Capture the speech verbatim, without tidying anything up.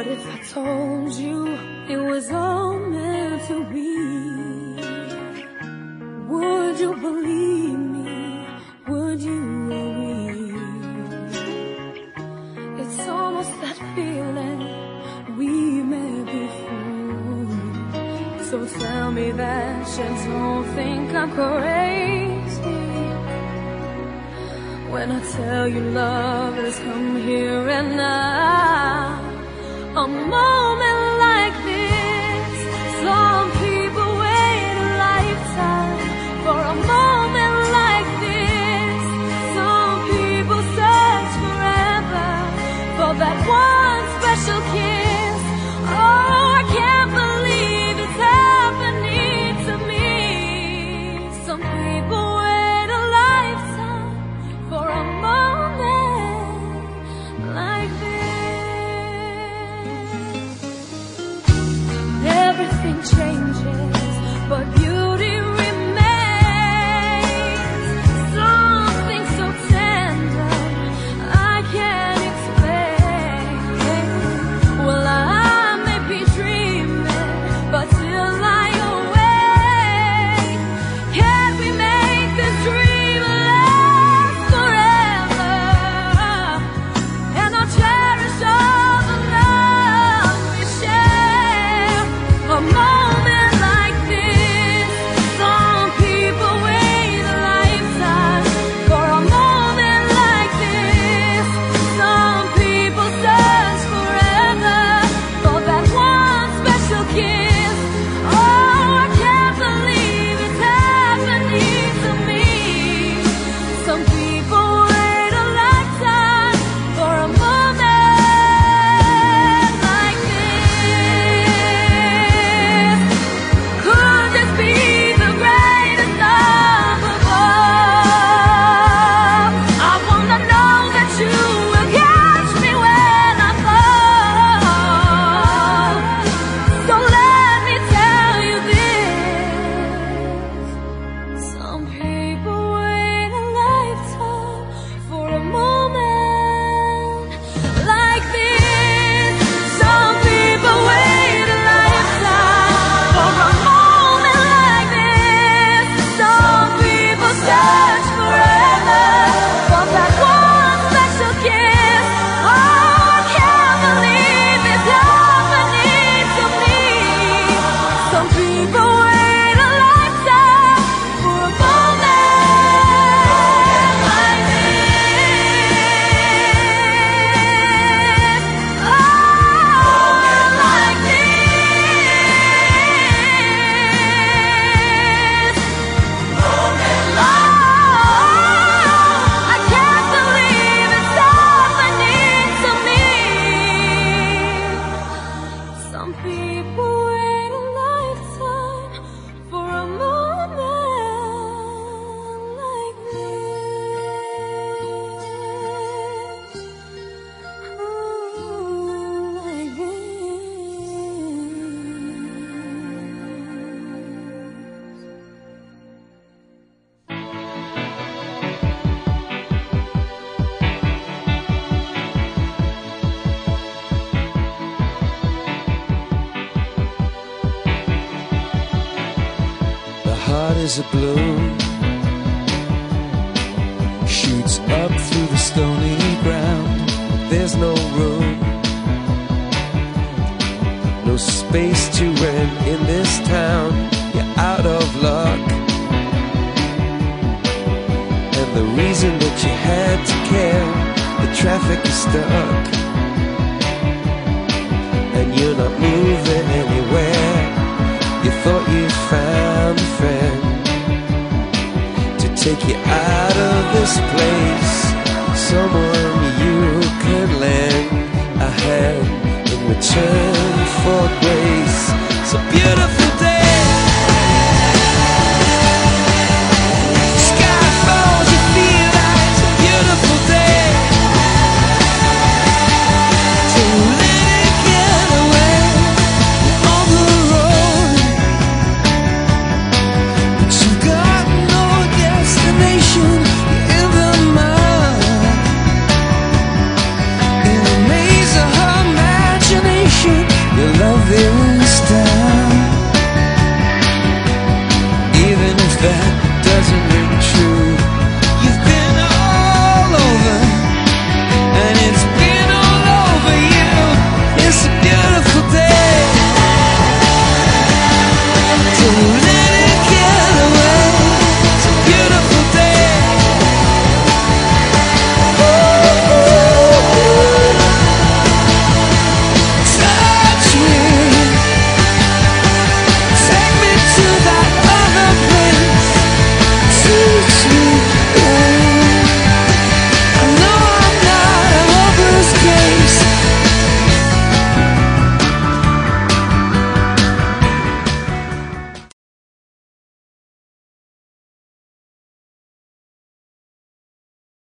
if I told you it was all meant to be? Would you believe me? Would you agree? It's almost that feeling we met before. So tell me that you don't think I'm crazy when I tell you love has come here and now. A moment like this, some people wait a lifetime for a moment like this. Some people search forever for that one special kiss. Oh, I can't believe it's happening to me. Some people wait a lifetime for a moment like this. Everything changes, but beauty remains. Something so tender I can't explain. Well, I may be dreaming, but till I awake, can we make this dream last forever? And I'll cherish all the love we share. A moment like this, some people wait a lifetime for a moment like this. Some people search forever for that one special kiss. Oh, I can't believe it's happening to me. Some people wait a lifetime for a moment like this. Could this be the greatest love of all? I wanna know that you will catch me when I fall. So let me tell you this. Some people wait a lifetime for a moment like this. Some people wait a lifetime for a moment like this. Some people search forever for that one special kiss. Oh, I can't believe it's happening to me. Some people wait a lifetime for a moment like this. Oh, like this. Oh, I can't believe it's happening to me. Some people wait a lifetime for a moment like this. Oh, like The heart is a balloon, shoots up through the stony ground. There's no room, no space to rent in this town. You're out of luck, and the reason that you had to care, the traffic is stuck, and you're not moving anywhere. You thought you found a friend to take you out of this place, someone you could lend a hand in return for grace. It's a beautiful day.